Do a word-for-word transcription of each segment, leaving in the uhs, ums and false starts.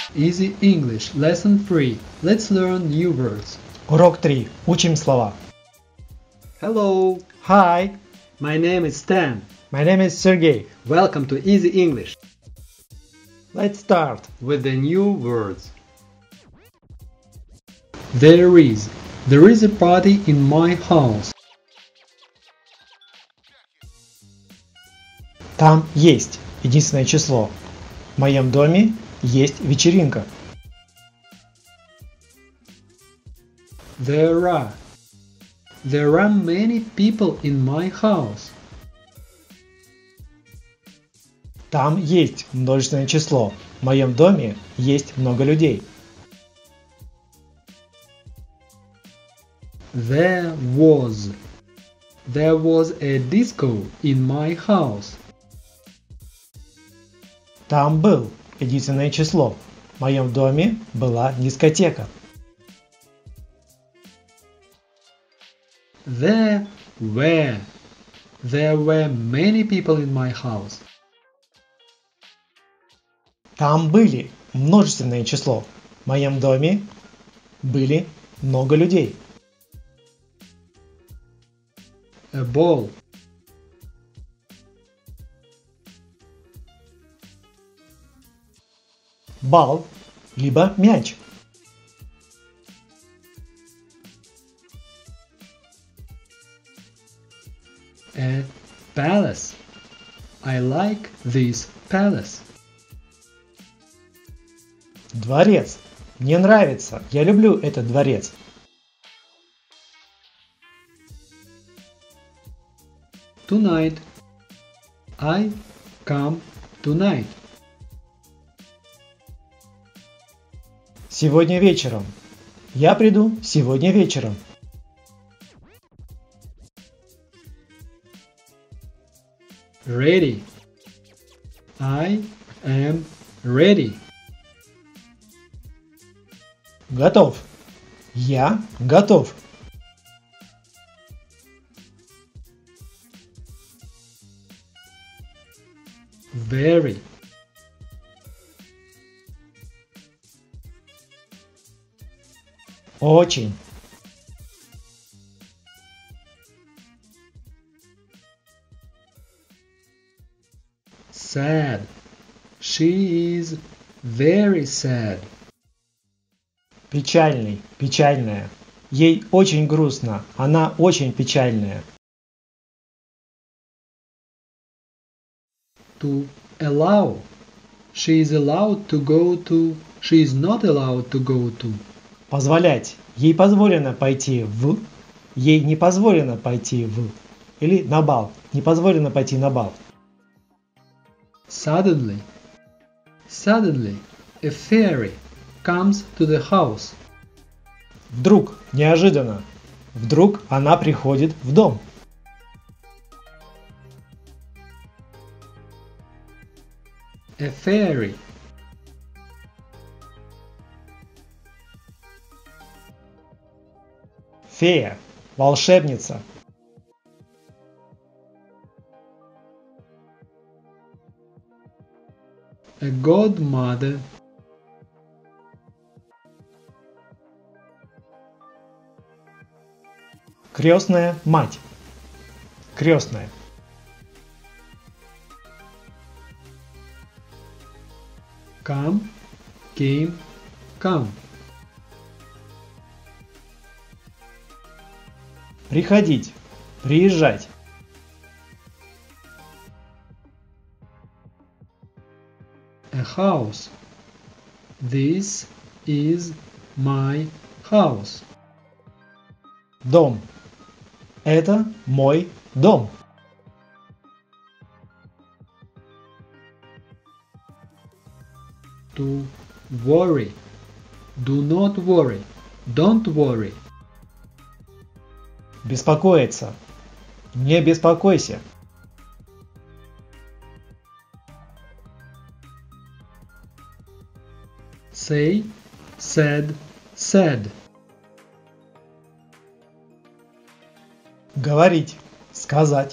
Easy English, Lesson three. Let's learn new words. Урок три. Учим слова. Hello, Hi, my name is Stan. my name is Sergey. Welcome to Easy English Let's start. with the new words. There is. There is a party in my house. Там есть единственное число. В моем доме есть вечеринка. There are. There are many people in my house. Там есть множественное число. В моем доме есть много людей. There was. There was a disco in my house. Там был единственное число. В моем доме была дискотека. There were. There were many people in my house. Там были множественное число. В моем доме были много людей. A ball. Бал, либо мяч. A palace. I like this palace. Дворец. Мне нравится. Я люблю этот дворец. Tonight. I come tonight. Сегодня вечером. Я приду сегодня вечером. Ready. I am ready. Готов. Я готов. Very. Очень. Sad. She is very sad. Печальный. Печальная. Ей очень грустно. Она очень печальная. To allow. She is allowed to go to. She is not allowed to go to. Позволять. Ей позволено пойти в. Ей не позволено пойти в. Или на бал. Не позволено пойти на бал. Suddenly. Suddenly. A fairy comes to the house. Вдруг. Неожиданно. Вдруг она приходит в дом. A fairy. Фея. Волшебница. A godmother. Крестная мать. Крестная. Come. Came. Come. Приходить. Приезжать. A house. This is my house. Дом. Это мой дом. To worry. Do not worry. Don't worry. Беспокоиться. Не беспокойся. Say, said, said. Говорить. Сказать.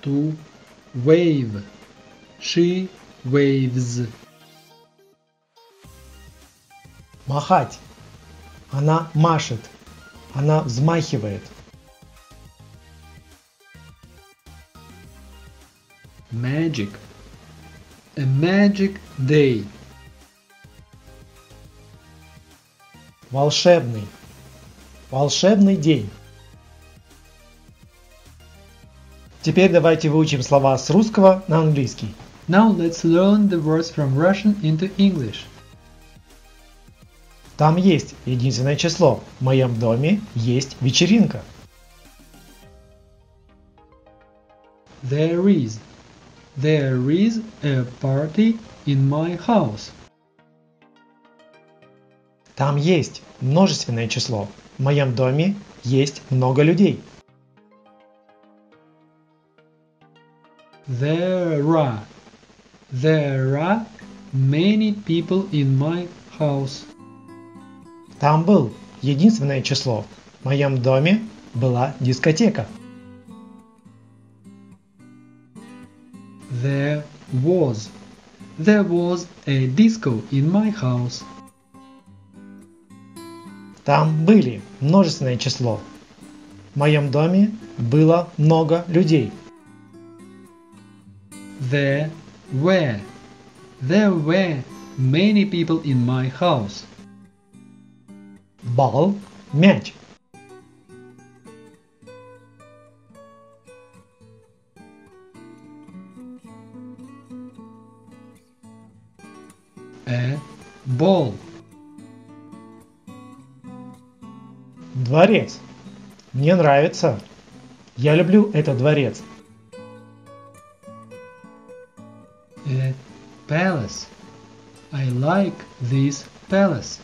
To wave. She waves. Махать. Она машет. Она взмахивает. Magic. A magic day. Волшебный. Волшебный день. Теперь давайте выучим слова с русского на английский. Now let's learn the words from Russian into English. Там есть единственное число. В моем доме есть вечеринка. There is. There is a party in my house. Там есть множественное число. В моем доме есть много людей. There are. There are many people in my house. Там был единственное число. В моем доме была дискотека. There was. There was a disco in my house. Там были множественное число. В моем доме было много людей. There were. There were many people in my house. Бал, мяч. A ball. Дворец. Мне нравится. Я люблю этот дворец. A palace. I like this palace.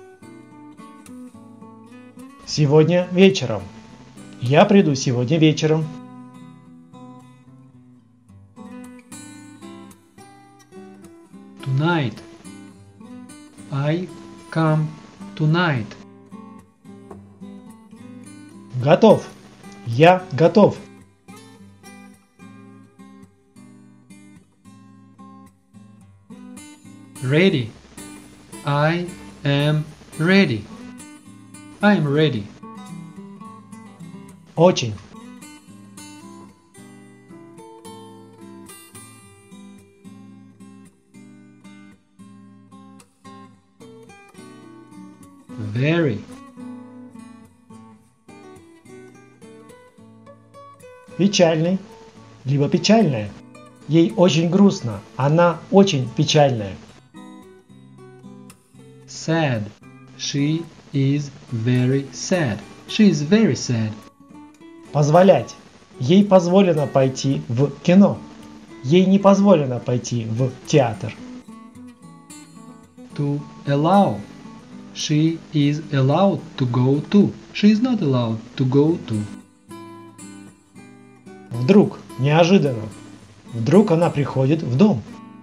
Сегодня вечером. Я приду сегодня вечером. Tonight. I come tonight. Готов. Я готов. Ready. I am ready. I am ready. Очень. Very. Печальный. Либо печальная. Ей очень грустно. Она очень печальная. Sad. She is very sad. She is very sad. Позволять. Ей позволено пойти в кино. Ей не позволено пойти в театр. To allow. She is allowed to go to. She is not allowed to go to. Вдруг, неожиданно. Вдруг она приходит в дом.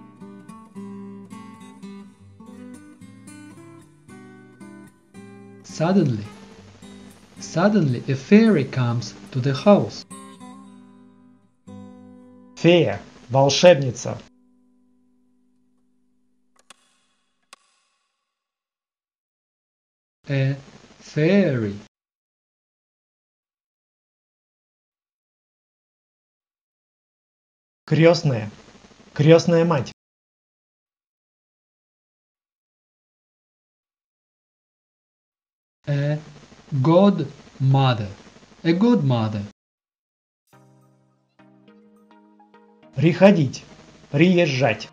Suddenly. Suddenly a fairy comes to the house. Фея, волшебница. A fairy. Крестная, крестная мать. A godmother. A godmother. Приходить, приезжать.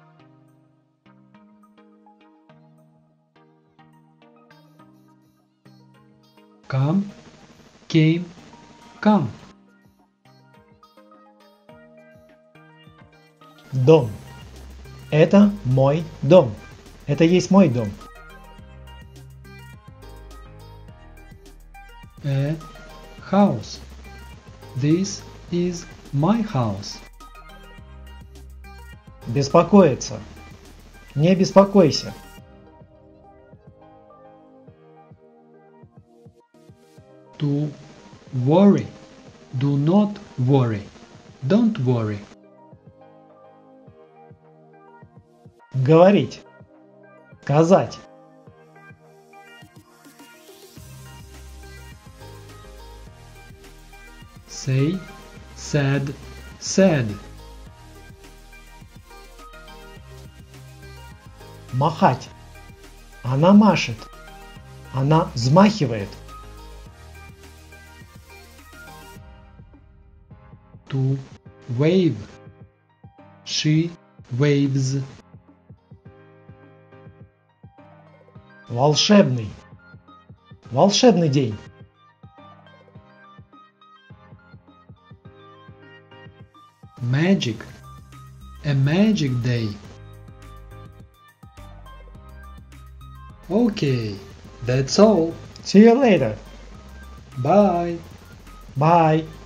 Come, came, come. Дом. Это мой дом. Это есть мой дом. A house. This is my house. Беспокоиться. Не беспокойся. To worry. Do not worry. Don't worry. Говорить. Сказать. Say, said, said. Махать. Она машет. Она взмахивает. To wave. She waves. Волшебный. Волшебный день. Magic. A magic day. Okay, that's all. See you later. Bye. Bye.